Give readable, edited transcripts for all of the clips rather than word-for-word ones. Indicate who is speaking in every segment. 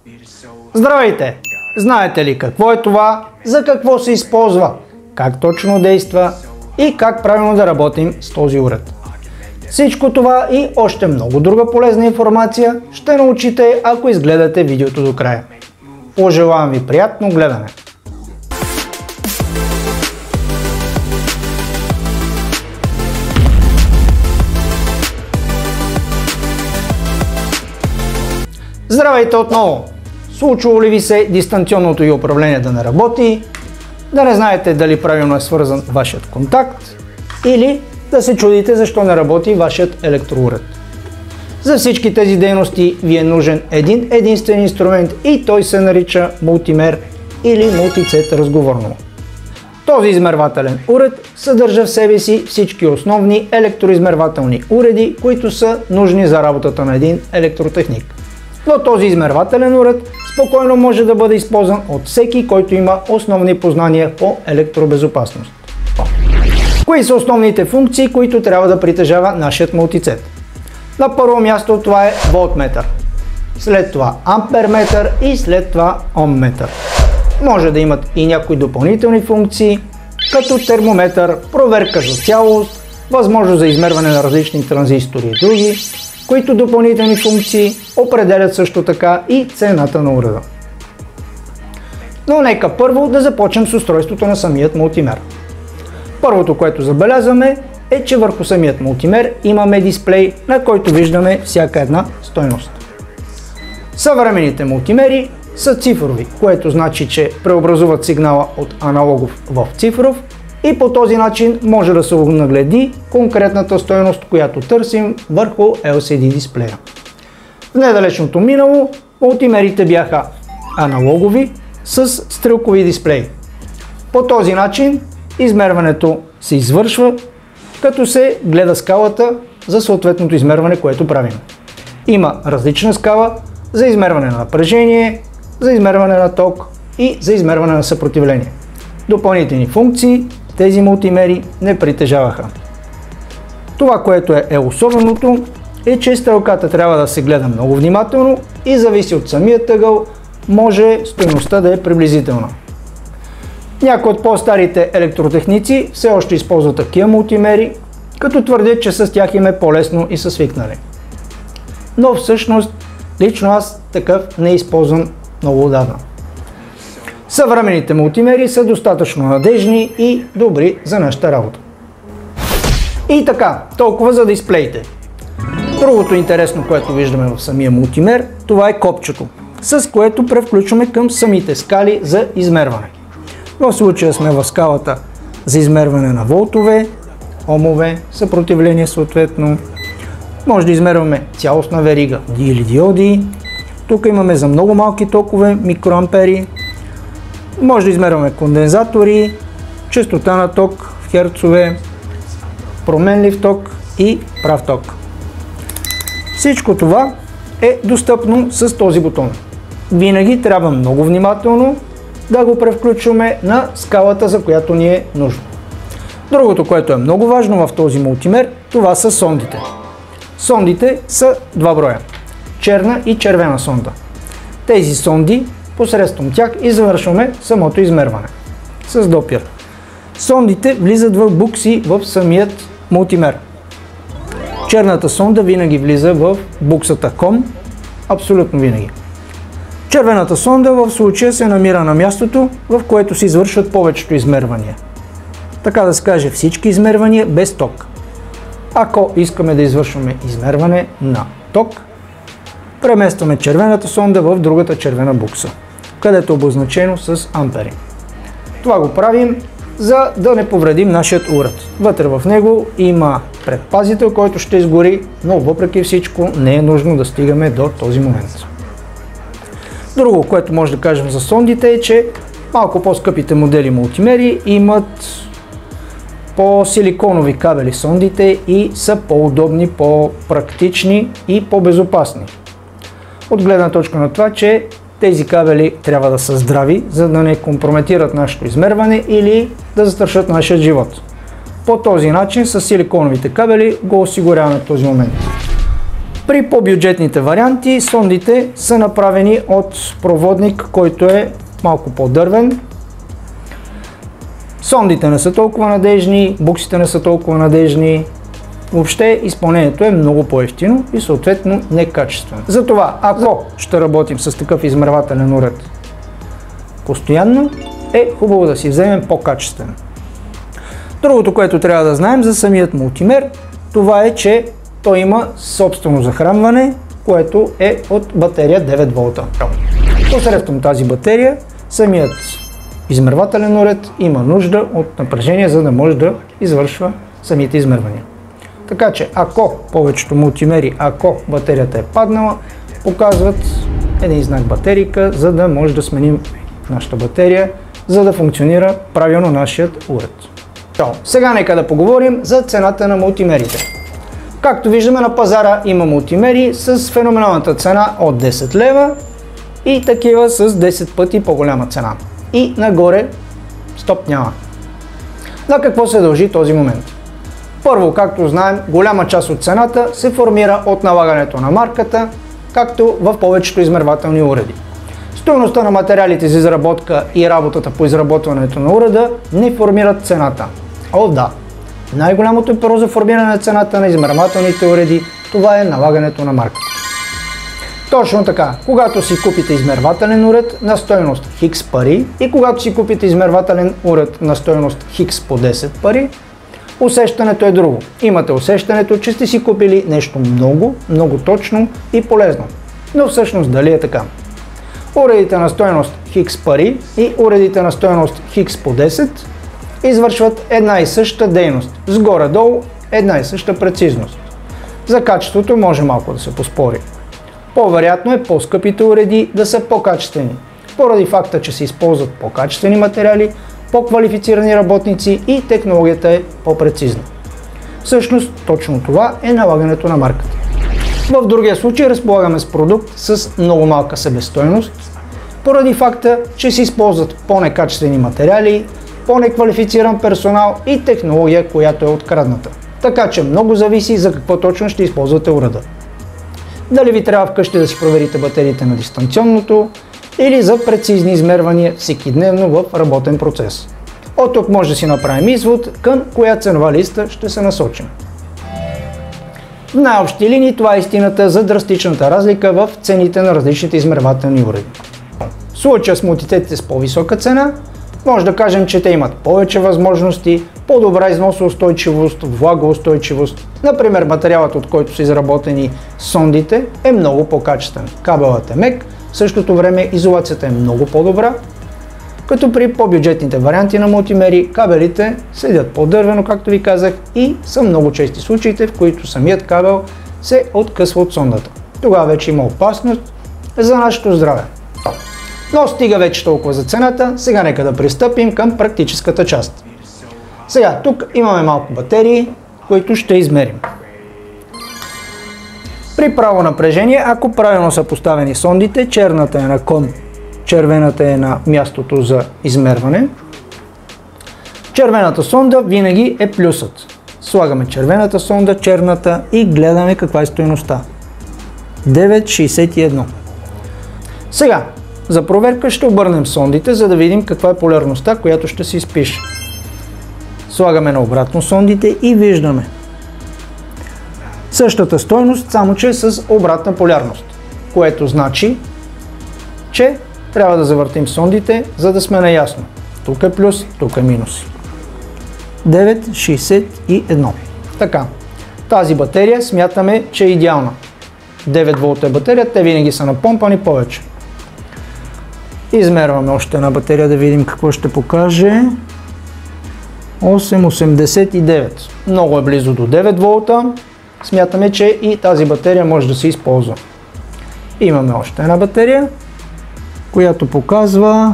Speaker 1: Здравейте! Знаете ли какво е това, за какво се използва, как точно действа и как правилно да работим с този уред? Всичко това и още много друга полезна информация ще научите, ако изгледате видеото до края. Пожелавам ви приятно гледане! Здравейте отново! Случвало ли ви се дистанционното ви управление да не работи, да не знаете дали правилно е свързан вашият контакт или да се чудите защо не работи вашият електроуред? За всички тези дейности ви е нужен един единствен инструмент и той се нарича мултимер или мултицет разговорно. Този измервателен уред съдържа в себе си всички основни електроизмервателни уреди, които са нужни за работата на един електротехник. Но този измервателен уред спокойно може да бъде използван от всеки, който има основни познания по електробезопасност. Кои са основните функции, които трябва да притежава нашият мултицет? На първо място това е волтметър, след това амперметър и след това омметър. Може да имат и някои допълнителни функции, като термометър, проверка за цялост, възможност за измерване на различни транзистори и други, които допълнителни функции определят също така и цената на уреда. Но нека първо да започнем с устройството на самият мултимер. Първото, което забелязваме, е, че върху самият мултимер имаме дисплей, на който виждаме всяка една стойност. Съвременните мултимери са цифрови, което значи, че преобразуват сигнала от аналогов в цифров и по този начин може да се нагледи конкретната стойност, която търсим върху LCD дисплея. В недалечното минало мултимерите бяха аналогови с стрелкови дисплеи. По този начин измерването се извършва, като се гледа скалата за съответното измерване, което правим. Има различна скала за измерване на напрежение, за измерване на ток и за измерване на съпротивление. Допълнителни функции тези мултимери не притежаваха. Това, което е особеното, е, че стрелката трябва да се гледа много внимателно и зависи от самият ъгъл, може стойността да е приблизителна. Някои от по-старите електротехници все още използват такива мултимери, като твърдят, че с тях им е по-лесно и са свикнали. Но всъщност, лично аз такъв не използвам много отдавна. Съвременните мултимери са достатъчно надежни и добри за нашата работа. И така, толкова за дисплеите. Другото интересно, което виждаме в самия мултимер, това е копчето, с което превключваме към самите скали за измерване. В случая сме в скалата за измерване на волтове, омове, съпротивление съответно. Може да измерваме цялостна верига или диоди. Тук имаме за много малки токове микроампери. Може да измерваме кондензатори, честота на ток в херцове, променлив ток и прав ток. Всичко това е достъпно с този бутон. Винаги трябва много внимателно да го превключваме на скалата, за която ни е нужно. Другото, което е много важно в този мултимер, това са сондите. Сондите са два броя. Черна и червена сонда. Тези сонди, посредством тях извършваме самото измерване с допир. Сондите влизат в букси в самият мултимер. Черната сонда винаги влиза в буксата COM, абсолютно винаги. Червената сонда в случая се намира на мястото, в което се извършват повечето измервания. Така да се каже, всички измервания без ток. Ако искаме да извършваме измерване на ток, преместваме червената сонда в другата червена букса, където е обозначено с ампери. Това го правим, за да не повредим нашият уред. Вътре в него има предпазител, който ще изгори, но въпреки всичко не е нужно да стигаме до този момент. Друго, което може да кажем за сондите е, че малко по-скъпите модели мултимери имат по-силиконови кабели сондите и са по-удобни, по-практични и по-безопасни. От гледна точка на това, че тези кабели трябва да са здрави, за да не компрометират нашето измерване или да застрашат нашия живот. По този начин с силиконовите кабели го осигуряваме в този момент. При по-бюджетните варианти сондите са направени от проводник, който е малко по-дървен. Сондите не са толкова надежни, буксите не са толкова надежни. Въобще изпълнението е много по-евтино и съответно некачествено. Затова, ако ще работим с такъв измервателен уред постоянно, е хубаво да си вземем по-качествено. Другото, което трябва да знаем за самият мултимер, това е, че той има собствено захранване, което е от батерия 9 волта. Посредством тази батерия, самият измервателен уред има нужда от напрежение, за да може да извършва самите измервания. Така че, ако повечето мултимери, ако батерията е паднала, показват един знак батерийка, за да може да сменим нашата батерия, за да функционира правилно нашият уред. Сега нека да поговорим за цената на мултимерите. Както виждаме, на пазара има мултимери с феноменалната цена от 10 лева и такива с 10 пъти по-голяма цена. И нагоре стоп няма. На какво се дължи този момент? Първо, както знаем, голяма част от цената се формира от налагането на марката, както в повечето измервателни уреди. Стойността на материалите за изработка и работата по изработването на уреда не формират цената. О, да! Най-голямото перо за формиране на цената на измервателните уреди, това е налагането на марката. Точно така, когато си купите измервателен уред на стойност Хикс пари и когато си купите измервателен уред на стойност Хикс по 10 пари, усещането е друго. Имате усещането, че сте си купили нещо много точно и полезно. Но всъщност дали е така? Уредите на стойност Хикс пари и уредите на стойност Хикс по 10 извършват една и съща дейност, с горе-долу една и съща прецизност. За качеството може малко да се поспори. По-вероятно е по-скъпите уреди да са по-качествени, поради факта, че се използват по-качествени материали, по-квалифицирани работници и технологията е по-прецизна. Всъщност точно това е налагането на марката. В другия случай разполагаме с продукт с много малка себестойност, поради факта, че се използват по-некачествени материали, по-неквалифициран персонал и технология, която е открадната. Така че много зависи за какво точно ще използвате уреда. Дали ви трябва вкъщи да си проверите батериите на дистанционното или за прецизни измервания всекидневно в работен процес. От тук може да си направим извод към коя ценова листа ще се насочим. В най-общи линии това е истината за драстичната разлика в цените на различните измервателни уреди. В случая с мултицетите с по-висока цена, може да кажем, че те имат повече възможности, по-добра износоустойчивост, влагоустойчивост. Например, материалът, от който са изработени сондите, е много по-качествен. Кабелът е мек, в същото време изолацията е много по-добра, като при по-бюджетните варианти на мултимери кабелите седят по-дървено, както ви казах, и са много чести случаите, в които самият кабел се откъсва от сондата. Тогава вече има опасност за нашето здраве. Но стига вече толкова за цената, сега нека да пристъпим към практическата част. Сега, тук имаме малко батерии, които ще измерим. При право напрежение, ако правилно са поставени сондите, черната е на кон, червената е на мястото за измерване. Червената сонда винаги е плюсът. Слагаме червената сонда, черната и гледаме каква е стойността. 9,61. Сега, за проверка ще обърнем сондите, за да видим каква е полярността, която ще се изпише. Слагаме на обратно сондите и виждаме същата стойност, само че с обратна полярност, което значи, че трябва да завъртим сондите, за да сме наясно. Тук е плюс, тук е минус. 9,61. Така, тази батерия смятаме, че е идеална. 9 волта е батерия, те винаги са напомпани повече. Измерваме още една батерия да видим какво ще покаже. 8,89. Много е близо до 9 волта. Смятаме, че и тази батерия може да се използва. Имаме още една батерия, която показва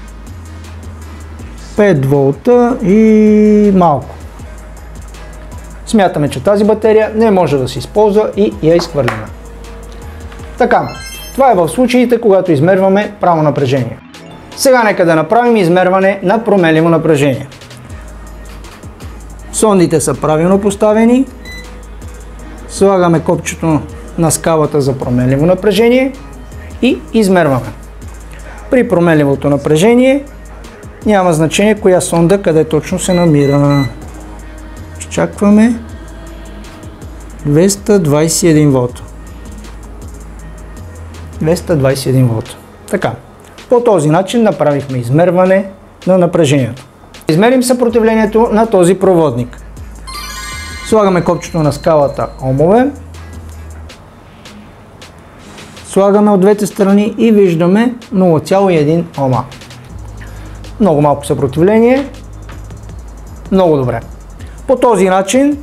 Speaker 1: 5 волта и малко. Смятаме, че тази батерия не може да се използва и я изхвърляме. Така, това е в случаите, когато измерваме право напрежение. Сега нека да направим измерване на променливо напрежение. Сондите са правилно поставени. Слагаме копчето на скалата за променливо напрежение и измерваме. При променливото напрежение няма значение коя сонда къде точно се намира. Изчакваме 221 волта. 221 волта. Така. По този начин направихме измерване на напрежението. Измерим съпротивлението на този проводник. Слагаме копчето на скалата омове. Слагаме от двете страни и виждаме 0,1 ома. Много малко съпротивление. Много добре. По този начин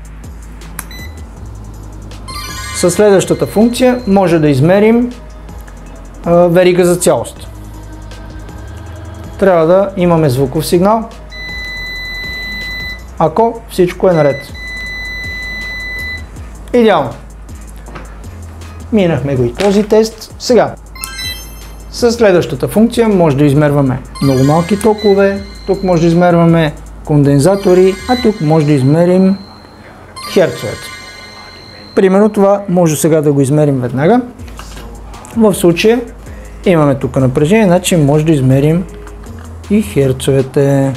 Speaker 1: със следващата функция може да измерим верига за цялост. Трябва да имаме звуков сигнал, ако всичко е наред. Идеално. Минахме го и този тест. Сега, със следващата функция може да измерваме много малки токове, тук може да измерваме кондензатори, а тук може да измерим херцовете. Примерно това може сега да го измерим веднага. В случая имаме тук напрежение, значи може да измерим и херцовете.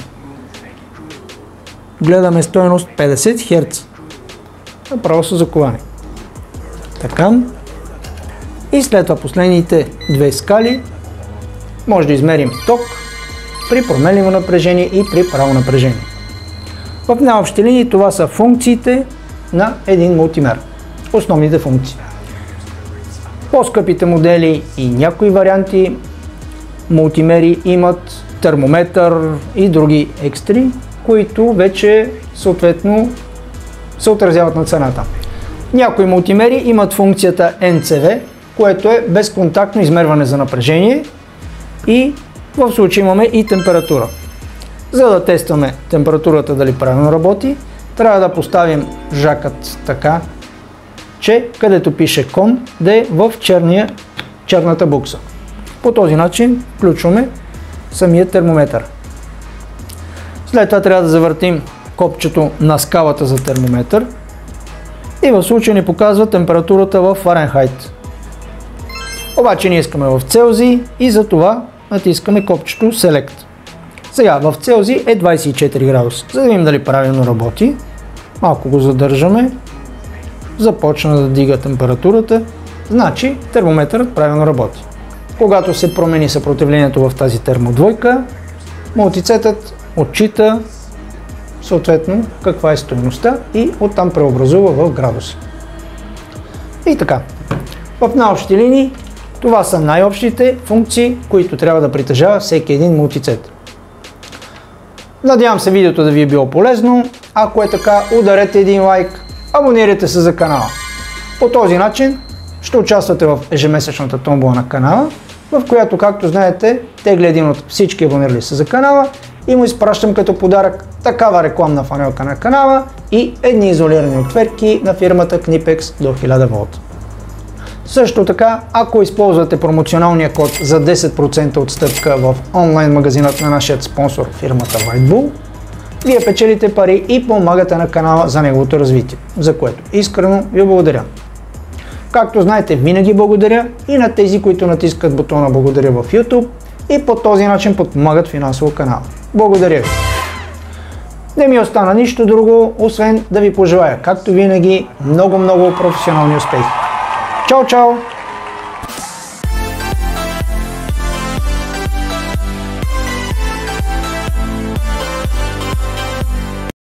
Speaker 1: Гледаме стойност 50 Hz. Направо са заковани. Така. И след това последните две скали може да измерим ток при променливо напрежение и при право напрежение. В най-общи линии това са функциите на един мултимер. Основните функции. По-скъпите модели и някои варианти мултимери имат термометър и други екстри, които вече съответно се отразяват на цената. Някои мултимери имат функцията NCV, което е безконтактно измерване за напрежение и в случай имаме и температура. За да тестваме температурата дали правилно работи, трябва да поставим жакът така, че където пише CON да е в черната букса. По този начин включваме самия термометър. След това трябва да завъртим копчето на скалата за термометър и в случая ни показва температурата в Фаренхайт. Обаче ние искаме в Целзий и за това натискаме копчето Select. Сега в Целзий е 24 градуса. За да видим дали правилно работи, малко го задържаме, започна да дига температурата, значи термометърът правилно работи. Когато се промени съпротивлението в тази термодвойка, мултицетът отчита съответно каква е стойността и оттам преобразува в градуси. И така, в най-общи линии това са най-общите функции, които трябва да притежава всеки един мултицет. Надявам се видеото да ви е било полезно. Ако е така, ударете един лайк, абонирайте се за канала. По този начин ще участвате в ежемесечната томбола на канала, в която, както знаете, тегля един от всички абонирали се за канала и му изпращам като подарък такава рекламна фанелка на канала и едни изолирани отвертки на фирмата Knipex до 1000 волта. Също така, ако използвате промоционалния код за 10% отстъпка в онлайн магазинът на нашия спонсор фирмата WhiteBull, вие печелите пари и помагате на канала за неговото развитие, за което искрено ви благодаря. Както знаете, винаги благодаря и на тези, които натискат бутона благодаря в YouTube и по този начин подпомагат финансово канала. Благодаря ви! Не ми остана нищо друго, освен да ви пожелая, както винаги, много професионални успехи. Чао, чао!